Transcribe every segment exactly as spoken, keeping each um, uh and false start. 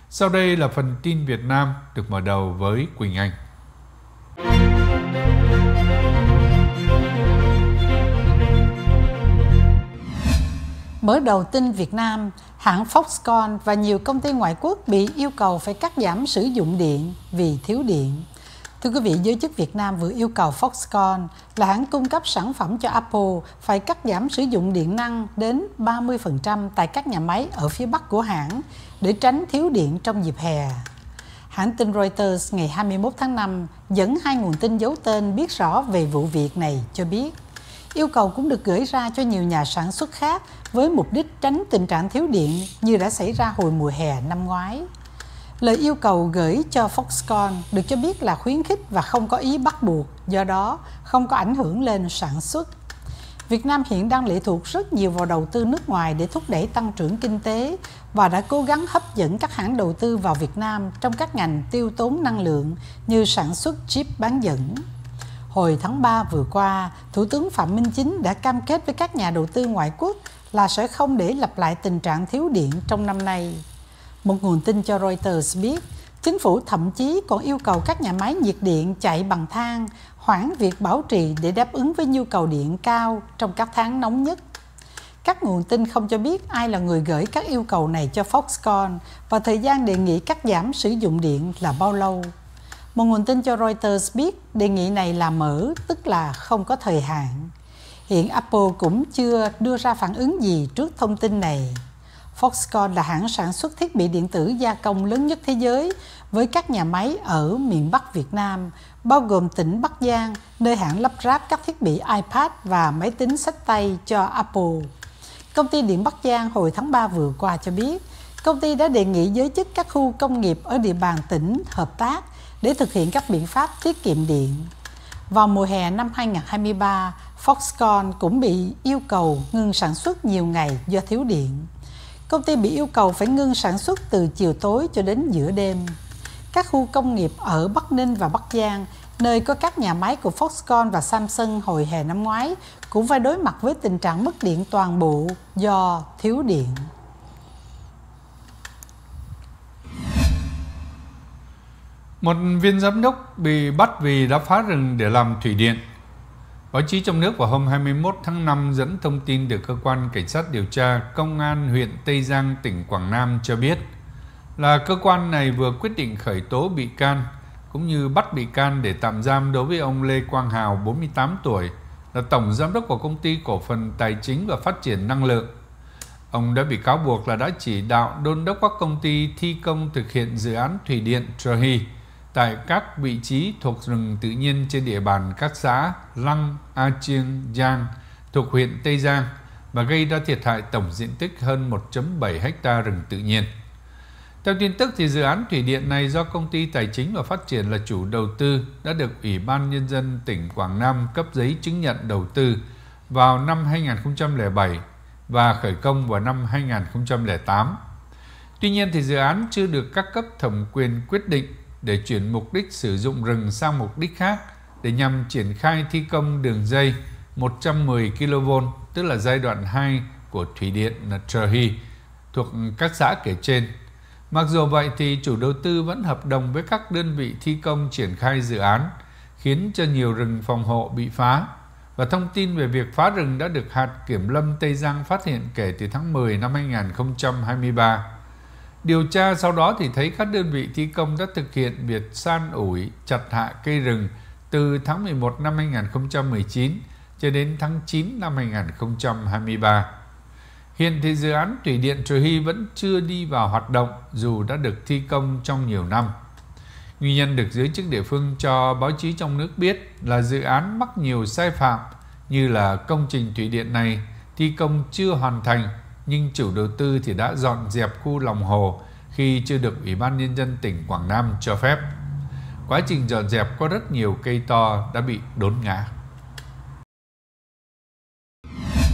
Sau đây là phần tin Việt Nam được mở đầu với Quỳnh Anh. Mở đầu tin Việt Nam, hãng Foxconn và nhiều công ty ngoại quốc bị yêu cầu phải cắt giảm sử dụng điện vì thiếu điện. Thưa quý vị, giới chức Việt Nam vừa yêu cầu Foxconn là hãng cung cấp sản phẩm cho Apple phải cắt giảm sử dụng điện năng đến ba mươi phần trăm tại các nhà máy ở phía Bắc của hãng để tránh thiếu điện trong dịp hè. Hãng tin Reuters ngày hai mươi mốt tháng năm dẫn hai nguồn tin giấu tên biết rõ về vụ việc này cho biết, yêu cầu cũng được gửi ra cho nhiều nhà sản xuất khác với mục đích tránh tình trạng thiếu điện như đã xảy ra hồi mùa hè năm ngoái. Lời yêu cầu gửi cho Foxconn được cho biết là khuyến khích và không có ý bắt buộc, do đó không có ảnh hưởng lên sản xuất. Việt Nam hiện đang lệ thuộc rất nhiều vào đầu tư nước ngoài để thúc đẩy tăng trưởng kinh tế và đã cố gắng hấp dẫn các hãng đầu tư vào Việt Nam trong các ngành tiêu tốn năng lượng như sản xuất chip bán dẫn. Hồi tháng ba vừa qua, Thủ tướng Phạm Minh Chính đã cam kết với các nhà đầu tư ngoại quốc là sẽ không để lặp lại tình trạng thiếu điện trong năm nay. Một nguồn tin cho Reuters biết, chính phủ thậm chí còn yêu cầu các nhà máy nhiệt điện chạy bằng than hoãn việc bảo trì để đáp ứng với nhu cầu điện cao trong các tháng nóng nhất. Các nguồn tin không cho biết ai là người gửi các yêu cầu này cho Foxconn và thời gian đề nghị cắt giảm sử dụng điện là bao lâu. Một nguồn tin cho Reuters biết đề nghị này là mở, tức là không có thời hạn. Hiện Apple cũng chưa đưa ra phản ứng gì trước thông tin này. Foxconn là hãng sản xuất thiết bị điện tử gia công lớn nhất thế giới với các nhà máy ở miền Bắc Việt Nam, bao gồm tỉnh Bắc Giang, nơi hãng lắp ráp các thiết bị iPad và máy tính xách tay cho Apple. Công ty Điện Bắc Giang hồi tháng ba vừa qua cho biết, công ty đã đề nghị giới chức các khu công nghiệp ở địa bàn tỉnh hợp tác để thực hiện các biện pháp tiết kiệm điện. Vào mùa hè năm hai nghìn không trăm hai mươi ba, Foxconn cũng bị yêu cầu ngừng sản xuất nhiều ngày do thiếu điện. Công ty bị yêu cầu phải ngưng sản xuất từ chiều tối cho đến giữa đêm. Các khu công nghiệp ở Bắc Ninh và Bắc Giang, nơi có các nhà máy của Foxconn và Samsung hồi hè năm ngoái, cũng phải đối mặt với tình trạng mất điện toàn bộ do thiếu điện. Một viên giám đốc bị bắt vì đã phá rừng để làm thủy điện. Báo chí trong nước vào hôm hai mươi mốt tháng năm dẫn thông tin từ cơ quan cảnh sát điều tra Công an huyện Tây Giang, tỉnh Quảng Nam cho biết là cơ quan này vừa quyết định khởi tố bị can cũng như bắt bị can để tạm giam đối với ông Lê Quang Hào, bốn mươi tám tuổi, là tổng giám đốc của công ty cổ phần tài chính và phát triển năng lượng. Ông đã bị cáo buộc là đã chỉ đạo đôn đốc các công ty thi công thực hiện dự án thủy điện Trahi tại các vị trí thuộc rừng tự nhiên trên địa bàn các xã Lăng, A Chiêng, Giang thuộc huyện Tây Giang và gây ra thiệt hại tổng diện tích hơn một phẩy bảy ha rừng tự nhiên. Theo tin tức thì dự án thủy điện này do công ty tài chính và phát triển là chủ đầu tư đã được Ủy ban Nhân dân tỉnh Quảng Nam cấp giấy chứng nhận đầu tư vào năm hai nghìn không trăm lẻ bảy và khởi công vào năm hai nghìn không trăm lẻ tám. Tuy nhiên thì dự án chưa được các cấp thẩm quyền quyết định để chuyển mục đích sử dụng rừng sang mục đích khác để nhằm triển khai thi công đường dây một trăm mười ki lô vôn, tức là giai đoạn hai của thủy điện Trahi thuộc các xã kể trên. Mặc dù vậy thì chủ đầu tư vẫn hợp đồng với các đơn vị thi công triển khai dự án, khiến cho nhiều rừng phòng hộ bị phá. Và thông tin về việc phá rừng đã được hạt kiểm lâm Tây Giang phát hiện kể từ tháng mười năm hai nghìn không trăm hai mươi ba. Điều tra sau đó thì thấy các đơn vị thi công đã thực hiện việc san ủi, chặt hạ cây rừng từ tháng mười một năm hai nghìn không trăm mười chín cho đến tháng chín năm hai nghìn không trăm hai mươi ba. Hiện thì dự án thủy điện Trahi vẫn chưa đi vào hoạt động dù đã được thi công trong nhiều năm. Nguyên nhân được giới chức địa phương cho báo chí trong nước biết là dự án mắc nhiều sai phạm, như là công trình thủy điện này thi công chưa hoàn thành nhưng chủ đầu tư thì đã dọn dẹp khu lòng hồ khi chưa được Ủy ban Nhân dân tỉnh Quảng Nam cho phép. Quá trình dọn dẹp có rất nhiều cây to đã bị đốn ngã.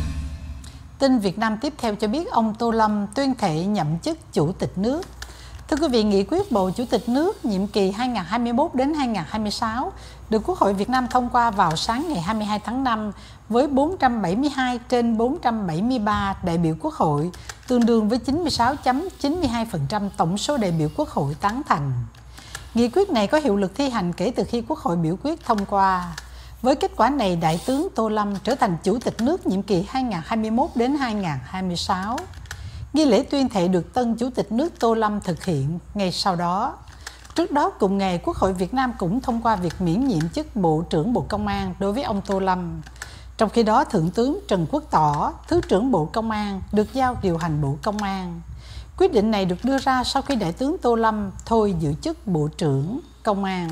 Tin Việt Nam tiếp theo cho biết ông Tô Lâm tuyên thệ nhậm chức Chủ tịch nước. Thưa quý vị, nghị quyết bầu Chủ tịch nước nhiệm kỳ hai nghìn không trăm hai mươi mốt đến hai nghìn không trăm hai mươi sáu được Quốc hội Việt Nam thông qua vào sáng ngày hai mươi hai tháng năm với bốn trăm bảy mươi hai trên bốn trăm bảy mươi ba đại biểu Quốc hội, tương đương với chín mươi sáu phẩy chín mươi hai phần trăm tổng số đại biểu Quốc hội tán thành. Nghị quyết này có hiệu lực thi hành kể từ khi Quốc hội biểu quyết thông qua. Với kết quả này, Đại tướng Tô Lâm trở thành Chủ tịch nước nhiệm kỳ hai nghìn không trăm hai mươi mốt đến hai nghìn không trăm hai mươi sáu. Nghi lễ tuyên thệ được tân Chủ tịch nước Tô Lâm thực hiện ngay sau đó. Trước đó cùng ngày, Quốc hội Việt Nam cũng thông qua việc miễn nhiệm chức Bộ trưởng Bộ Công an đối với ông Tô Lâm. Trong khi đó, Thượng tướng Trần Quốc Tỏ, Thứ trưởng Bộ Công an, được giao điều hành Bộ Công an. Quyết định này được đưa ra sau khi Đại tướng Tô Lâm thôi giữ chức Bộ trưởng Công an.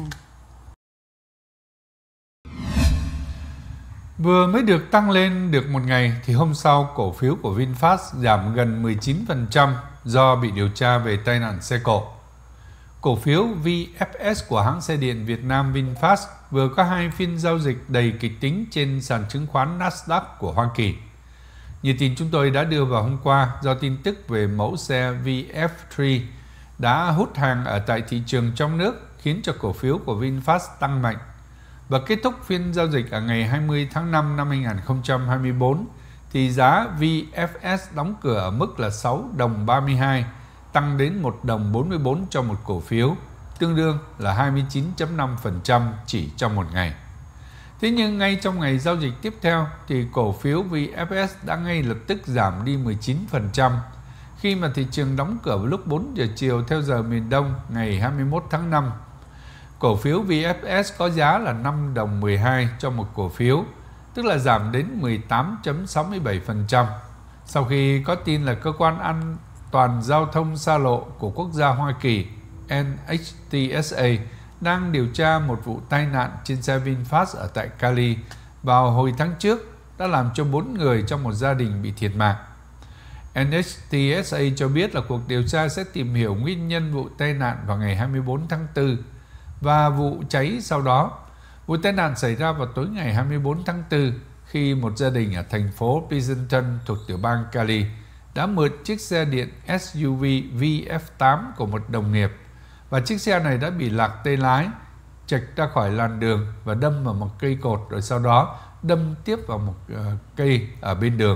Vừa mới được tăng lên được một ngày thì hôm sau cổ phiếu của VinFast giảm gần mười chín phần trăm do bị điều tra về tai nạn xe cộ. Cổ phiếu vê ép ét của hãng xe điện Việt Nam VinFast vừa có hai phiên giao dịch đầy kịch tính trên sàn chứng khoán Nasdaq của Hoa Kỳ. Như tin chúng tôi đã đưa vào hôm qua, do tin tức về mẫu xe vê ép ba đã hút hàng ở tại thị trường trong nước khiến cho cổ phiếu của VinFast tăng mạnh. Và kết thúc phiên giao dịch ở ngày hai mươi tháng năm năm hai nghìn không trăm hai mươi tư thì giá vê ép ét đóng cửa ở mức là sáu đồng ba mươi hai, tăng đến một đồng bốn mươi tư cho một cổ phiếu, tương đương là hai mươi chín phẩy năm phần trăm chỉ trong một ngày. Thế nhưng ngay trong ngày giao dịch tiếp theo thì cổ phiếu vê ép ét đã ngay lập tức giảm đi mười chín phần trăm khi mà thị trường đóng cửa vào lúc bốn giờ chiều theo giờ miền Đông ngày hai mươi mốt tháng năm. Cổ phiếu vê ép ét có giá là năm đồng mười hai cho một cổ phiếu, tức là giảm đến mười tám phẩy sáu mươi bảy phần trăm. Sau khi có tin là cơ quan an toàn giao thông xa lộ của quốc gia Hoa Kỳ en hát tê ét a đang điều tra một vụ tai nạn trên xe VinFast ở tại Cali vào hồi tháng trước đã làm cho bốn người trong một gia đình bị thiệt mạng. en hát tê ét a cho biết là cuộc điều tra sẽ tìm hiểu nguyên nhân vụ tai nạn vào ngày hai mươi tư tháng tư và vụ cháy sau đó. Vụ tai nạn xảy ra vào tối ngày hai mươi tư tháng tư khi một gia đình ở thành phố Pleasanton thuộc tiểu bang Cali đã mượn chiếc xe điện ét u vê vê ép tám của một đồng nghiệp, và chiếc xe này đã bị lạc tay lái, chệch ra khỏi làn đường và đâm vào một cây cột, rồi sau đó đâm tiếp vào một uh, cây ở bên đường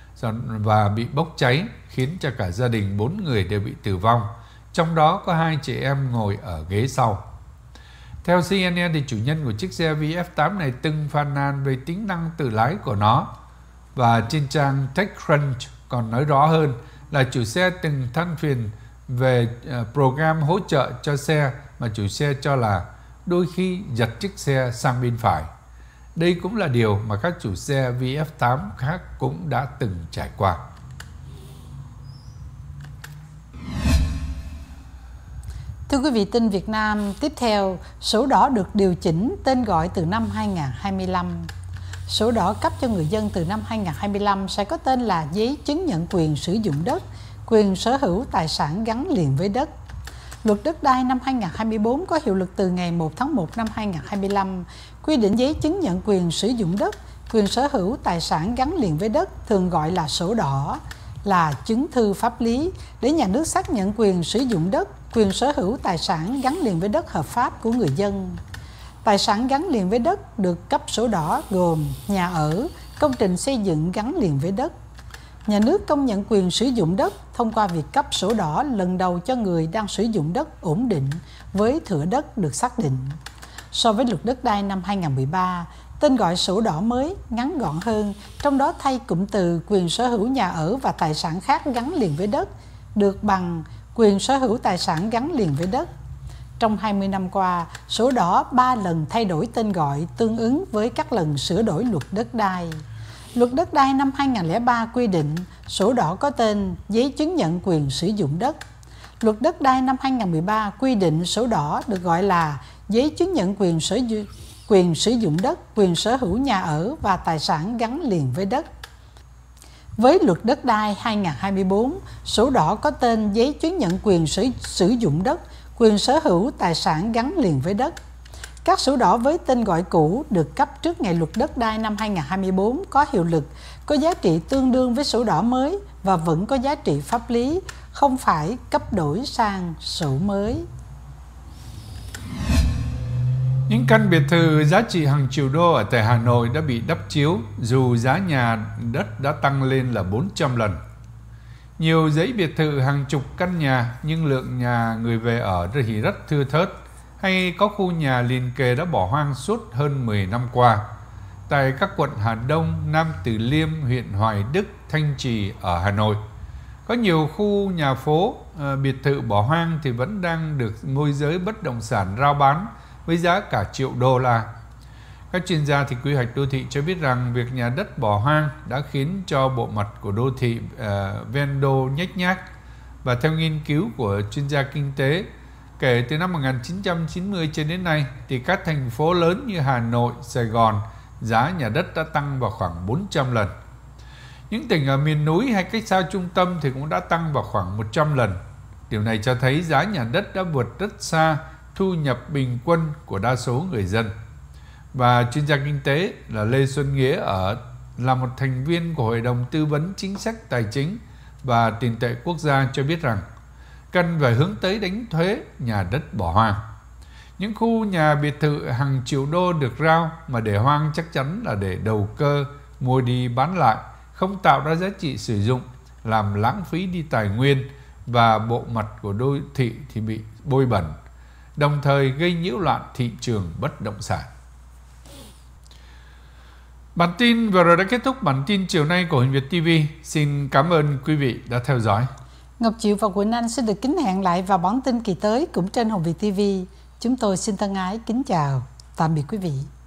và bị bốc cháy, khiến cho cả gia đình bốn người đều bị tử vong, trong đó có hai chị em ngồi ở ghế sau. Theo xê en en thì chủ nhân của chiếc xe vê ép tám này từng phàn nàn về tính năng tự lái của nó, và trên trang TechCrunch còn nói rõ hơn là chủ xe từng than phiền về uh, program hỗ trợ cho xe mà chủ xe cho là đôi khi giật chiếc xe sang bên phải. Đây cũng là điều mà các chủ xe vê ép tám khác cũng đã từng trải qua. Thưa quý vị, tin Việt Nam tiếp theo, sổ đỏ được điều chỉnh tên gọi từ năm hai nghìn không trăm hai mươi lăm. Sổ đỏ cấp cho người dân từ năm hai nghìn không trăm hai mươi lăm sẽ có tên là giấy chứng nhận quyền sử dụng đất, quyền sở hữu tài sản gắn liền với đất. Luật đất đai năm hai nghìn không trăm hai mươi tư có hiệu lực từ ngày một tháng một năm hai nghìn không trăm hai mươi lăm, quy định giấy chứng nhận quyền sử dụng đất, quyền sở hữu tài sản gắn liền với đất, thường gọi là sổ đỏ, là chứng thư pháp lý để nhà nước xác nhận quyền sử dụng đất, quyền sở hữu tài sản gắn liền với đất hợp pháp của người dân. Tài sản gắn liền với đất được cấp sổ đỏ gồm nhà ở, công trình xây dựng gắn liền với đất. Nhà nước công nhận quyền sử dụng đất thông qua việc cấp sổ đỏ lần đầu cho người đang sử dụng đất ổn định với thửa đất được xác định. So với luật đất đai năm hai nghìn không trăm mười ba, tên gọi sổ đỏ mới ngắn gọn hơn, trong đó thay cụm từ quyền sở hữu nhà ở và tài sản khác gắn liền với đất được bằng quyền sở hữu tài sản gắn liền với đất. Trong hai mươi năm qua, sổ đỏ ba lần thay đổi tên gọi tương ứng với các lần sửa đổi luật đất đai. Luật đất đai năm hai nghìn không trăm lẻ ba quy định sổ đỏ có tên giấy chứng nhận quyền sử dụng đất. Luật đất đai năm hai nghìn không trăm mười ba quy định sổ đỏ được gọi là giấy chứng nhận quyền sở quyền sử dụng đất, quyền sở hữu nhà ở và tài sản gắn liền với đất. Với luật đất đai hai nghìn không trăm hai mươi tư, sổ đỏ có tên giấy chứng nhận quyền sử, sử dụng đất, quyền sở hữu tài sản gắn liền với đất. Các sổ đỏ với tên gọi cũ được cấp trước ngày luật đất đai năm hai nghìn không trăm hai mươi tư có hiệu lực, có giá trị tương đương với sổ đỏ mới và vẫn có giá trị pháp lý, không phải cấp đổi sang sổ mới. Những căn biệt thự giá trị hàng triệu đô ở tại Hà Nội đã bị đắp chiếu dù giá nhà đất đã tăng lên là bốn trăm lần. Nhiều dãy biệt thự hàng chục căn nhà nhưng lượng nhà người về ở thì rất thưa thớt, hay có khu nhà liền kề đã bỏ hoang suốt hơn mười năm qua. Tại các quận Hà Đông, Nam Từ Liêm, huyện Hoài Đức, Thanh Trì ở Hà Nội, có nhiều khu nhà phố, biệt thự bỏ hoang thì vẫn đang được môi giới bất động sản rao bán với giá cả triệu đô la. Các chuyên gia thì quy hoạch đô thị cho biết rằng việc nhà đất bỏ hoang đã khiến cho bộ mặt của đô thị uh, ven đô nhếch nhác. Và theo nghiên cứu của chuyên gia kinh tế, kể từ năm một nghìn chín trăm chín mươi cho đến nay thì các thành phố lớn như Hà Nội, Sài Gòn, giá nhà đất đã tăng vào khoảng bốn trăm lần. Những tỉnh ở miền núi hay cách xa trung tâm thì cũng đã tăng vào khoảng một trăm lần. Điều này cho thấy giá nhà đất đã vượt rất xa thu nhập bình quân của đa số người dân. Và chuyên gia kinh tế là Lê Xuân Nghĩa ở là một thành viên của Hội đồng Tư vấn Chính sách Tài chính và Tiền tệ Quốc gia cho biết rằng cần phải hướng tới đánh thuế nhà đất bỏ hoang. Những khu nhà biệt thự hàng triệu đô được rao mà để hoang chắc chắn là để đầu cơ, mua đi bán lại, không tạo ra giá trị sử dụng, làm lãng phí đi tài nguyên và bộ mặt của đô thị thì bị bôi bẩn, đồng thời gây nhiễu loạn thị trường bất động sản. Bản tin vừa rồi đã kết thúc bản tin chiều nay của Hình Việt ti vi. Xin cảm ơn quý vị đã theo dõi. Ngọc Diệu và Quỳnh Anh xin được kính hẹn lại vào bản tin kỳ tới cũng trên Hồng Việt ti vi. Chúng tôi xin thân ái kính chào, tạm biệt quý vị.